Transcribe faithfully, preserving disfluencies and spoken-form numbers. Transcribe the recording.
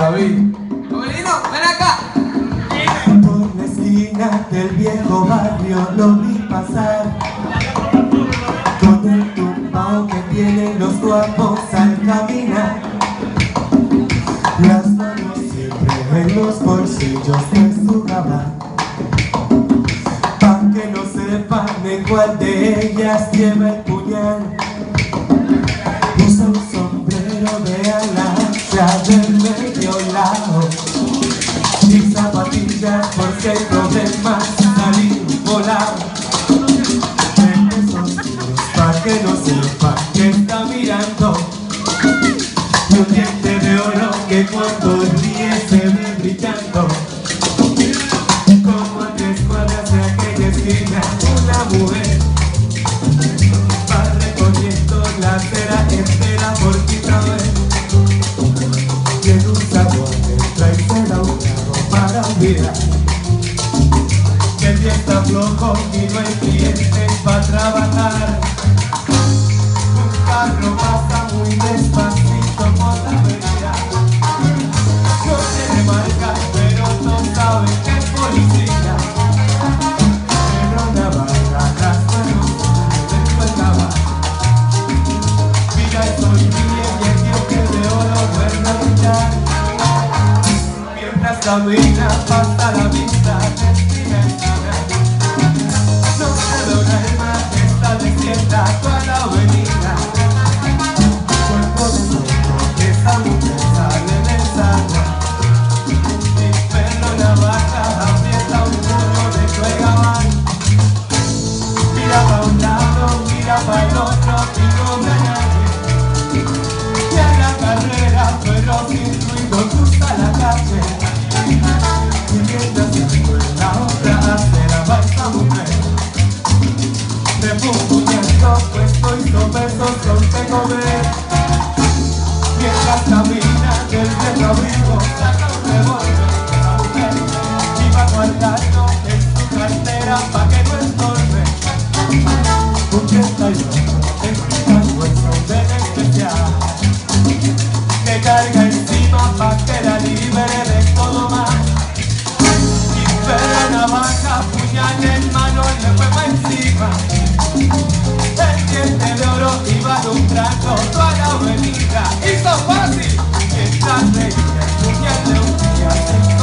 David. Abuelino, ven acá. Por la esquina del viejo barrio lo vi pasar, con el tumbao que tienen los guapos al caminar, las manos siempre en los bolsillos de su gabán, pa' que no sepan en cuál de ellas lleva el puñal. Usa un sombrero de ala ancha del medio lado y zapatillas por si hay problemas salir volado. En esos tiros pa' que no sepa que está mirando, y un diente de oro que cuando ríe se ve brillando, como a tres cuadras de aquella esquina una mujer va recogiendo la cera entera por quinta vez, y en un zaguán entra y se da un trago para olvidar que el día está flojo y no hay clientes para trabajar. Un carro pasa muy despacito por la avenida, no tiene marca pero no sabe que es policía. Pero Navaja las manos dentro del caballo, mira estoy bien y el dios que de oro vuelve a brillar, mientras camina pasa la vista de esquina en esquina. No se ve un alma que está desierta toda la avenida. Cuerpo de mundo que esa mujer sale del zaguán, y pelo Navaja aprieta un puño de cuegabán. Mira pa' un lado, mira pa' el otro y no ve a nadie, y en la carrera pero sin ruido cruza la calle, y mientras en la otra acera va esta mujer refunfuñando, puesto hizo besos con tengo ver, mientras camina del viejo abrigo saca un revólver la mujer y va guardando en su cartera pa' que no estorbe un treinta y ocho explicando el orden especial que carga encima pa' que la libere de todo mal. Y pero Navaja, puñal en mano, le fue pa' encima, el diente de oro iba alumbrando toda la avenida. Hizo fácil mientras reía el puñal de un día.